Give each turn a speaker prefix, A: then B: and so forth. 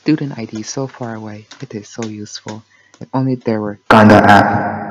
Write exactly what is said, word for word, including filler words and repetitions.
A: Student I D so far away, it is so useful. If only there were gunn dot app.